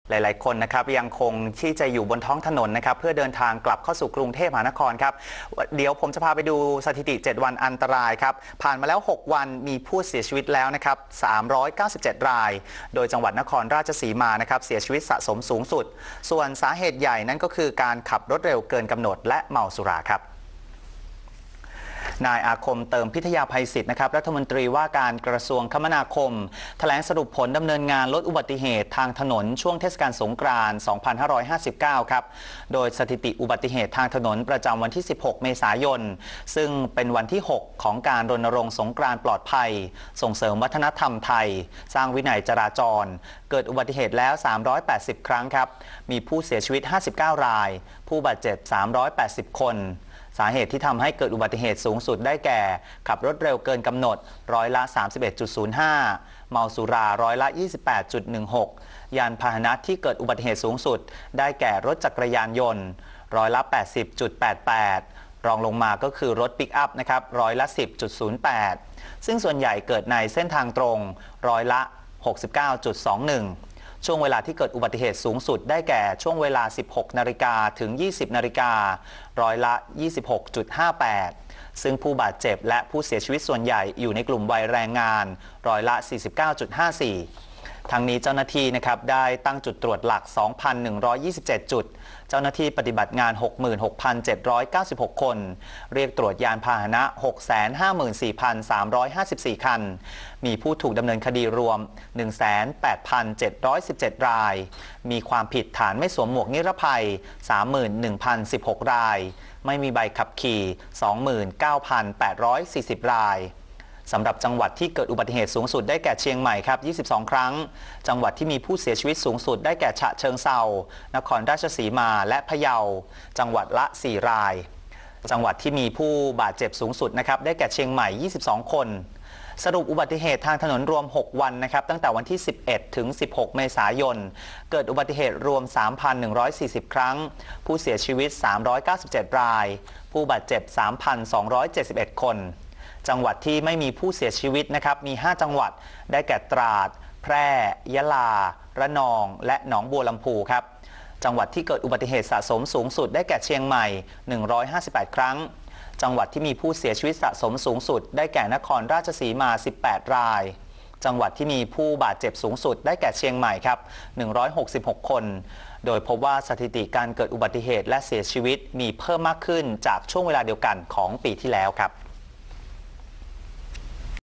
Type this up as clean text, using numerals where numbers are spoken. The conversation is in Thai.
หลายๆคนนะครับยังคงที่จะอยู่บนท้องถนนนะครับเพื่อเดินทางกลับเข้าสู่กรุงเทพมหานครครับเดี๋ยวผมจะพาไปดูสถิติ7วันอันตรายครับผ่านมาแล้ว6วันมีผู้เสียชีวิตแล้วนะครับ397รายโดยจังหวัดนครราชสีมานะครับเสียชีวิตสะสมสูงสุดส่วนสาเหตุใหญ่นั้นก็คือการขับรถเร็วเกินกำหนดและเมาสุราครับนายอาคมเติมพิทยาภัยศิษย์นะครับรัฐมนตรีว่าการกระทรวงคมนาคมแถลงสรุปผลดำเนินงานลดอุบัติเหตุทางถนนช่วงเทศกาลสงกรานต์ 2559 ครับโดยสถิติอุบัติเหตุทางถนนประจำวันที่ 16 เมษายนซึ่งเป็นวันที่ 6 ของการรณรงค์สงกรานต์ปลอดภัยส่งเสริมวัฒนธรรมไทยสร้างวินัยจราจรเกิดอุบัติเหตุแล้ว380 ครั้งครับมีผู้เสียชีวิต59รายผู้บาดเจ็บ380คนสาเหตุที่ทำให้เกิดอุบัติเหตุสูงสุดได้แก่ขับรถเร็วเกินกำหนดร้อยละ 31.05 เมาสุราร้อยละ 28.16 ยานพาหนะที่เกิดอุบัติเหตุสูงสุดได้แก่รถจักรยานยนต์ร้อยละ 80.88 รองลงมาก็คือรถปิกอัพนะครับร้อยละ 10.08 ซึ่งส่วนใหญ่เกิดในเส้นทางตรงร้อยละ 69.21ช่วงเวลาที่เกิดอุบัติเหตุสูงสุดได้แก่ช่วงเวลา 16 นาฬิกาถึง 20 นาฬิการ้อยละ 26.58 ซึ่งผู้บาดเจ็บและผู้เสียชีวิตส่วนใหญ่อยู่ในกลุ่มวัยแรงงานร้อยละ 49.54 ทั้งนี้เจ้าหน้าที่นะครับได้ตั้งจุดตรวจหลัก 2,127 จุดเจ้าหน้าที่ปฏิบัติงาน 66,796 คนเรียกตรวจยานพาหนะ 654,354 คันมีผู้ถูกดำเนินคดีรวม 18,717 รายมีความผิดฐานไม่สวมหมวกนิรภัย 31,016 รายไม่มีใบขับขี่ 29,840 รายสำหรับจังหวัดที่เกิดอุบัติเหตุสูงสุดได้แก่เชียงใหม่ครับ22 ครั้งจังหวัดที่มีผู้เสียชีวิตสูงสุดได้แก่ฉะเชิงเทรานครราชสีมาและพะเยาจังหวัดละ4รายจังหวัดที่มีผู้บาดเจ็บสูงสุดนะครับได้แก่เชียงใหม่22 คนสรุปอุบัติเหตุทางถนนรวม6วันนะครับตั้งแต่วันที่11ถึง16 เมษายนเกิดอุบัติเหตุรวม 3,140 ครั้งผู้เสียชีวิต397รายผู้บาดเจ็บ 3,271 คนจังหวัดที่ไม่มีผู้เสียชีวิตนะครับมี5จังหวัดได้แก่ตราดแพร่ยะลาระนองและหนองบัวลำพูครับจังหวัดที่เกิดอุบัติเหตุสะสมสูงสุดได้แก่เชียงใหม่158ครั้งจังหวัดที่มีผู้เสียชีวิตสะสมสูงสุดได้แก่นครราชสีมา18รายจังหวัดที่มีผู้บาดเจ็บสูงสุดได้แก่เชียงใหม่ครับ166คนโดยพบว่าสถิติการเกิดอุบัติเหตุและเสียชีวิตมีเพิ่มมากขึ้นจากช่วงเวลาเดียวกันของปีที่แล้วครับ